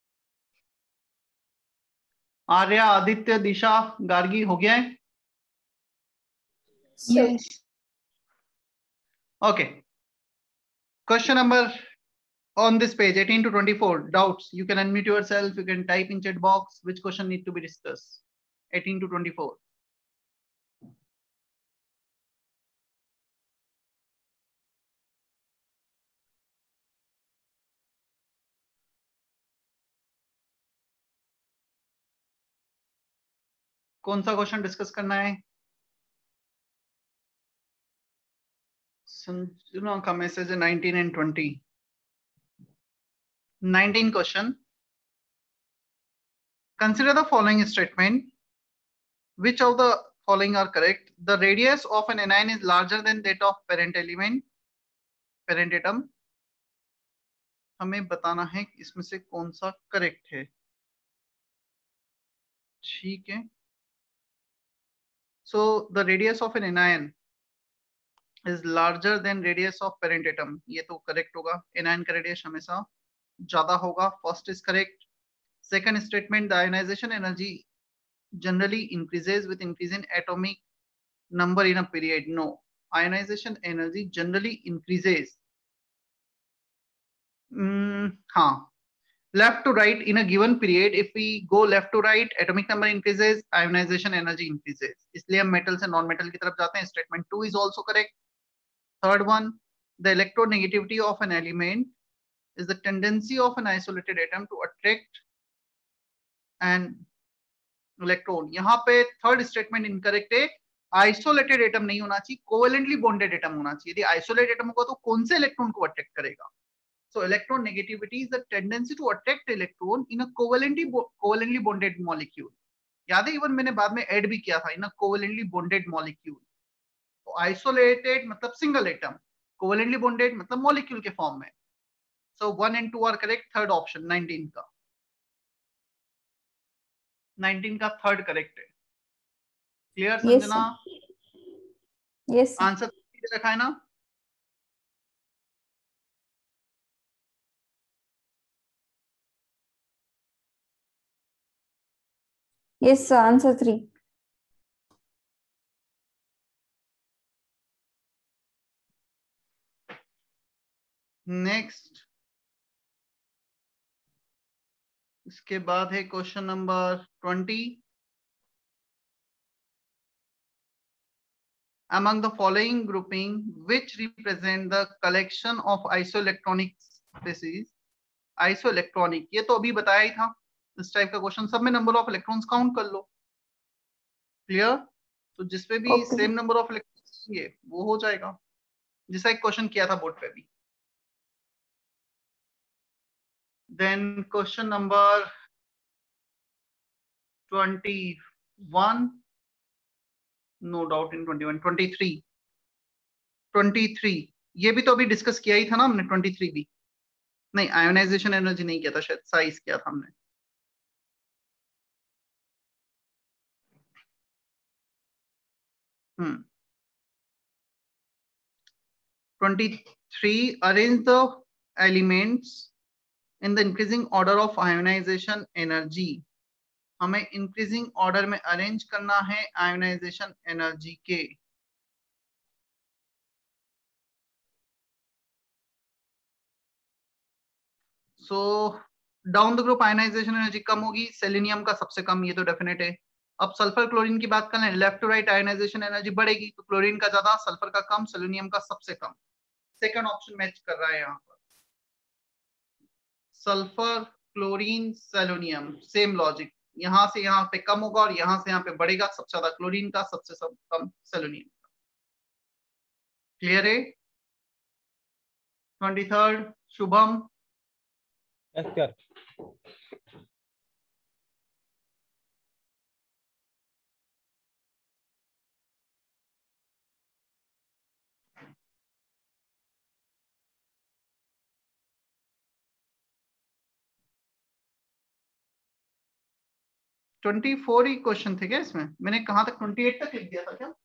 आर्या, आदित्य, दिशा, गार्गी हो गया है? Yes. Okay. Question number on this page, eighteen to twenty-four. Doubts? You can unmute yourself. You can type in chat box. Which question need to be discussed? eighteen to twenty-four. कौन सा क्वेश्चन डिस्कस करना है? संजना का मैसेज है nineteen and twenty. nineteen question. Consider the following statement. Which of the following are correct? The radius of an anion is larger than that of parent element, parent atom. हमें बताना है इसमें से कौन सा करेक्ट है। ठीक है। So the radius of an anion is larger than radius of parent atom. ये तो करेक्ट होगा। anion का रेडियस हमेशा ज्यादा होगा। First is correct. Second statement, the ionization energy generally increases with increase in atomic number in a period. No, ionization energy generally increases. Mm, हाँ, left to right in a given period. If we go left to right, atomic number increases, ionization energy increases. इसलिए हम मेटल से नॉन मेटल की तरफ जाते हैं। Statement two is also correct. Third one, the electronegativity of an element is the tendency of an isolated atom to attract an electron. यहाँ पे थर्ड स्टेटमेंट इनकरेक्ट है। आइसोलेटेड एटम नहीं होना चाहिए, कोवेलेंटली बॉन्डेड एटम होना चाहिए। यदि आइसोलेटेड एटम होगा तो कौन से इलेक्ट्रॉन को अट्रैक्ट करेगा? So electronegativity is the tendency to attract electron in a covalently covalently bonded molecule. याद है, इवन मैंने बाद में ऐड भी किया था, in a covalently bonded molecule. तो isolated मतलब सिंगल एटम, covalently bonded मतलब मॉलिक्यूल के फॉर्म में। So one and two are correct. Third option nineteen का nineteen का थर्ड करेक्ट है। Clear Sanjana? Yes sir. Answer रखा है ना? Yes, sir. Answer three. Next, इसके बाद है question number twenty. Among the following grouping, which represent the collection of isoelectronic species? Isoelectronic, ये तो अभी बताया ही था। इस टाइप का क्वेश्चन, सब में नंबर ऑफ इलेक्ट्रॉन्स काउंट कर लो। क्लियर? तो जिसपे भी Okay. Same number of electrons होंगे वो हो जाएगा, जैसा एक क्वेश्चन किया था बोर्ड पे भी। Then question number twenty-one, no doubt in twenty-one, twenty-three, twenty-three ये भी तो अभी डिस्कस किया ही था ना हमने। twenty-three भी नहीं, आयोनाइजेशन एनर्जी नहीं किया था, शायद साइज किया था हमने। Hmm twenty-three, arrange the elements in the increasing order of ionization energy. हमें इंक्रीजिंग ऑर्डर में अरेंज करना है आयोनाइजेशन एनर्जी के। So down the group ionization energy कम होगी, सेलेनियम का सबसे कम, ये तो डेफिनेट है। अब सल्फर क्लोरीन की बात करें, left to right ionization energy बढ़ेगी, तो क्लोरीन का ज्यादा, सल्फर का कम, सेलेनियम का सबसे कम। सेकंड ऑप्शन मैच कर रहा है यहाँ पर। Sulphur, chlorine, selenium, same logic. यहाँ से यहाँ पे कम होगा और यहाँ से यहाँ पे बढ़ेगा, सबसे ज्यादा क्लोरीन का, सबसे सब कम सेलेनियम का। क्लियर है? Twenty third Shubham. Yes sir. Twenty four ही क्वेश्चन थे क्या इसमें? मैंने कहा तक ट्वेंटी एट तक लिख दिया था क्या?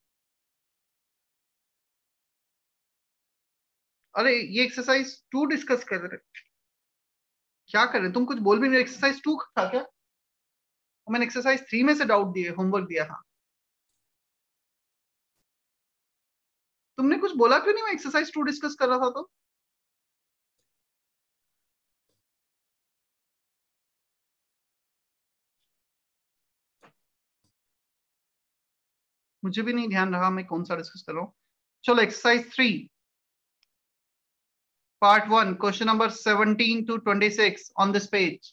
अरे ये एक्सरसाइज टू डिस्कस कर रहे क्या कर रहे तुम? कुछ बोल भी नहीं। एक्सरसाइज टू था क्या? मैंने एक्सरसाइज थ्री में से डाउट दिए, होमवर्क दिया था। तुमने कुछ बोला क्यों नहीं? मैं एक्सरसाइज टू डिस्कस कर रहा था तो। मुझे भी नहीं ध्यान रहा मैं कौन सा डिस्कस कर रहा हूँ। चलो exercise three part one question number seventeen to twenty six on this page.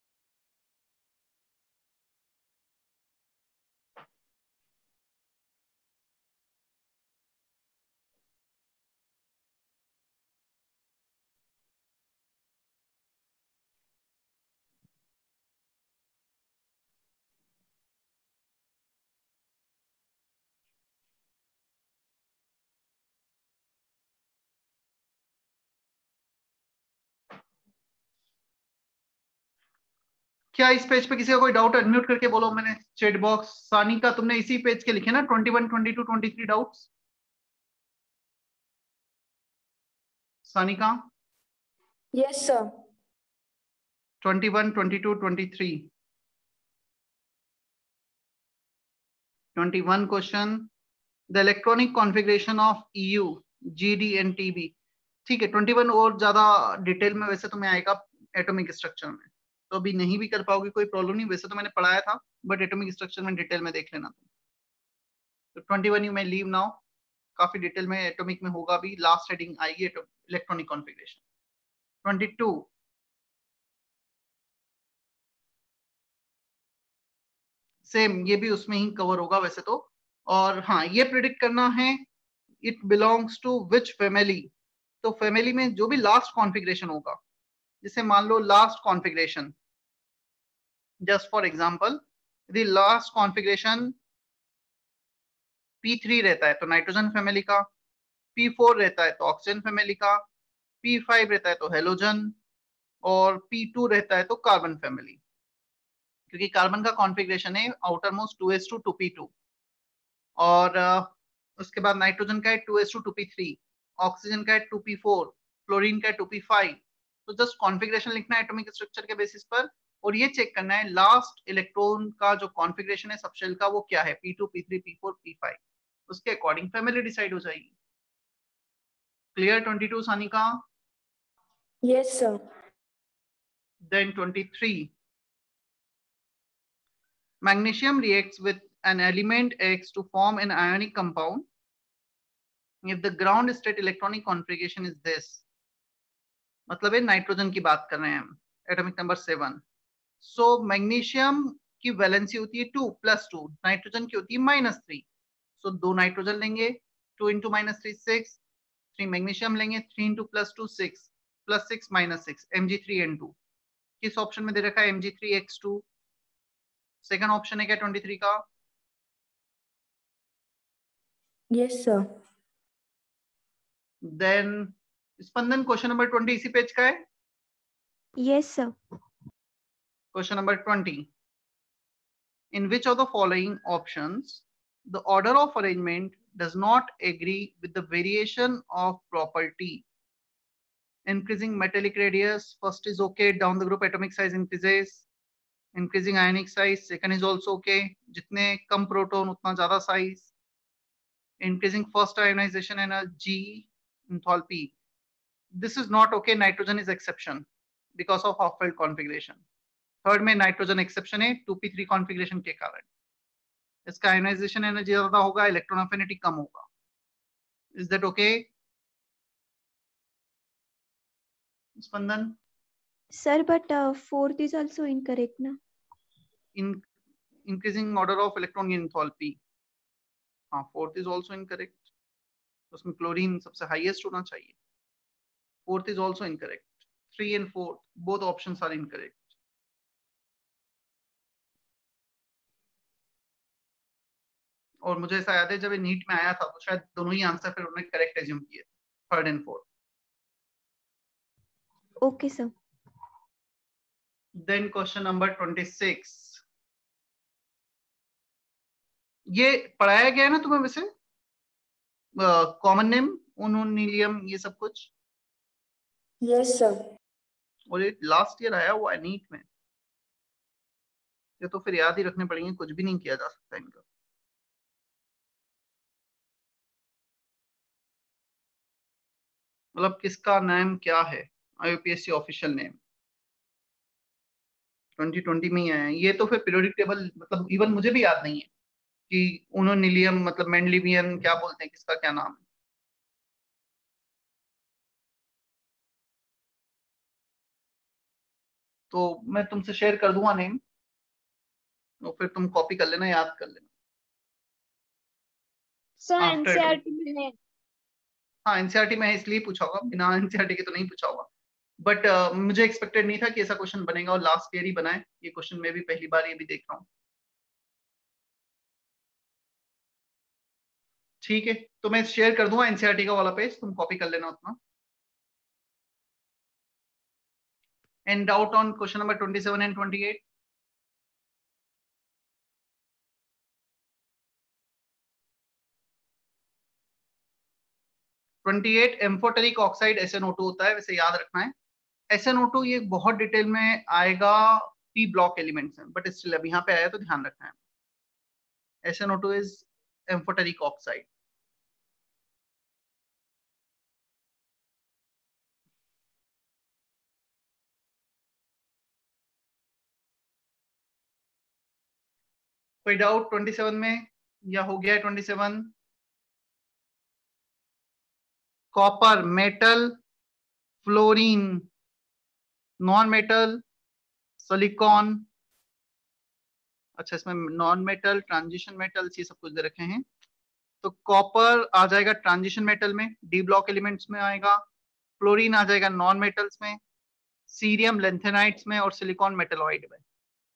क्या इस पेज पे किसी का कोई डाउट? अनम्यूट करके बोलो। मैंने चैट बॉक्स सानी का तुमने इसी पेज के लिखे ना, twenty one, twenty two, twenty three doubts. Sani का? Yes, sir. Twenty one, twenty two, twenty three. Twenty one question, the electronic configuration of E U, G D and T B. ठीक है, ट्वेंटी वन और ज्यादा डिटेल में वैसे तुम्हें आएगा एटॉमिक स्ट्रक्चर में, तो अभी नहीं भी कर पाओगे कोई प्रॉब्लम नहीं। वैसे तो मैंने पढ़ाया था, बट एटॉमिक स्ट्रक्चर में डिटेल में देख लेना तुम। तो twenty one you may leave now, काफी डिटेल में एटॉमिक में होगा भी। लास्ट हेडिंग आएगी electronic configuration. Twenty two, same ये भी उसमें ही कवर होगा वैसे तो। और हाँ, ये प्रिडिक्ट करना है it belongs to which family. तो फैमिली में जो भी लास्ट कॉन्फ़िगरेशन होगा, जैसे मान लो last configuration, just for example यदि लास्ट कॉन्फ़िगरेशन पी थ्री रहता है तो नाइट्रोजन फैमिली का, पी फोर रहता है तो ऑक्सीजन फैमिली का, पी फाइव रहता है तो हेलोजन, और पी टू रहता है तो कार्बन फैमिली। क्योंकि कार्बन का कॉन्फ़िगरेशन है outermost two S two two P two, और uh, उसके बाद नाइट्रोजन का है two S two two P three, oxygen का है टू पी फोर, फ्लोरीन का है टू पी फाइव। तो जस्ट कॉन्फ़िगरेशन लिखना है एटॉमिक स्ट्रक्चर के बेसिस पर, और ये चेक करना है लास्ट इलेक्ट्रॉन का जो कॉन्फ़िगरेशन है सबशेल का वो क्या है, P two, P three, P four, P five. उसके अकॉर्डिंग फैमिली डिसाइड हो जाएगी। क्लियर ट्वेंटी टू सानी का? Yes, sir. Then twenty three, magnesium reacts with an element X to form an ionic compound if the ground state electronic configuration is this। मतलब है नाइट्रोजन की बात कर रहे हैं हम, atomic number seven. So magnesium की वैलेंसी होती है टू प्लस टू, नाइट्रोजन की होती है माइनस थ्री। सो दो नाइट्रोजन लेंगे, two into minus three six, three magnesium लेंगे, three into plus two six, plus six minus six, M G three N two. किस ऑप्शन में दे रखा है? M G three X two. Second option है क्या ट्वेंटी थ्री का? Yes, sir. Then Spandan question number twenty इसी पेज का है। Yes, sir. क्वेश्चन नंबर ट्वेंटी, in which of the following options the order of arrangement does not agree with the variation of property? Increasing metallic radius, first is okay, down the group atomic size increases, increasing ionic size, second is also okay, जितने कम प्रोटॉन उतना ज्यादा size, increasing first ionization energy, enthalpy. This is not okay, nitrogen is exception because of half-filled configuration. Third में नाइट्रोजन एक्सेप्शन है टू पी थ्री कॉन्फ़िगरेशन के कारण। इसका आयोनाइजेशन एनर्जी ज्यादा होगा, इलेक्ट्रॉन अफिनिटी कम होगा। Is that okay Spandan? Sir, but uh, fourth is also incorrect, na? In increasing order of electron enthalpy, हाँ फोर्थ इज आल्सो इनकरेक्ट। उसमें क्लोरीन सबसे हाईएस्ट होना चाहिए। Fourth is also incorrect. Three and fourth both options are incorrect. और मुझे ऐसा याद है जब ये नीट में आया था तो शायद दोनों ही आंसर फिर उन्होंने करेक्ट एज्यूम किए, third and fourth. Okay, sir. Then question number twenty six, ये पढ़ाया गया है ना तुम्हें वैसे, कॉमन नेम, उनोनीलियम, ये सब कुछ? Yes, sir. और ये लास्ट ईयर आया हुआ है नीट में, ये तो फिर याद ही रखने पड़ेंगे, कुछ भी नहीं किया जा सकता इनका। मतलब किसका नेम क्या है, IUPAC official name twenty twenty में ही आया है ये, तो फिर पीरियोडिक टेबल मतलब इवन मुझे भी याद नहीं है कि उनोनिलियम मतलब मेंडलिवियन क्या बोलते हैं, किसका क्या नाम है। तो मैं तुमसे शेयर कर दूंगा नेम, तो फिर तुम कॉपी कर लेना, याद कर लेना। सर After एनसीईआरटी में है। हाँ एनसीईआरटी में है इसलिए पूछा होगा, बिना एनसीईआरटी के तो नहीं पूछा होगा। बट uh, मुझे एक्सपेक्टेड नहीं था कि ऐसा क्वेश्चन बनेगा और लास्ट ईयर ही बना है ये क्वेश्चन, मैं भी पहली बार ये भी देख रहा हूँ। ठीक है, तो मैं शेयर कर दूंगा एनसीईआरटी का वाला पेज, तुम कॉपी कर लेना उतना। And doubt on question number twenty seven and twenty eight? Twenty eight amphoteric oxide S N O two होता है, वैसे याद रखना है। एस एन ओ टू ये बहुत डिटेल में आएगा पी ब्लॉक एलिमेंट्स में, बट स्टिल अब यहाँ पे आया तो ध्यान रखना है। S N O two is amphoteric oxide. कोई डाउट ट्वेंटी सेवन में, या हो गया है twenty seven? Copper, metal, fluorine, non metal, silicon. अच्छा इसमें नॉन मेटल, ट्रांजिशन मेटल्स ये सब कुछ दे रखे हैं। तो कॉपर आ जाएगा ट्रांजिशन मेटल में, डी ब्लॉक एलिमेंट्स में आएगा। फ्लोरीन आ जाएगा नॉन मेटल्स में, सीरियम लेंथेनाइट्स में, और सिलिकॉन मेटलॉइड में।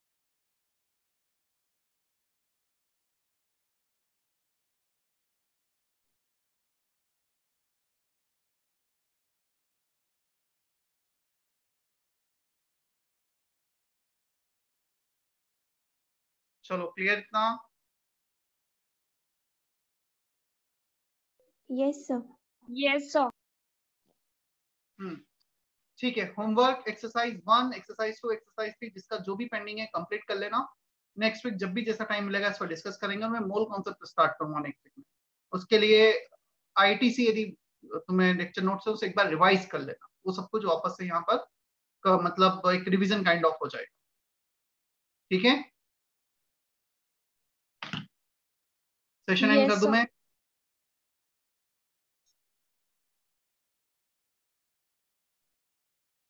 चलो क्लियर इतना? Yes sir. Yes sir. Hmm ठीक है, homework exercise one, exercise two, exercise three, जिसका जो भी पेंडिंग है कंप्लीट कर लेना। नेक्स्ट वीक जब भी जैसा टाइम मिलेगा इस पर डिस्कस करेंगे। मैं मोल कॉन्सेप्ट स्टार्ट करूंगा नेक्स्ट वीक में। उसके लिए आईटीसी यदि तुम्हें लेक्चर नोट्स है उसे एक बार रिवाइज कर लेना, वो सब कुछ वापस से यहाँ पर का मतलब एक रिवीजन काइंड ऑफ हो जाएगा। ठीक है, सेशन एंड कर दूं मैं?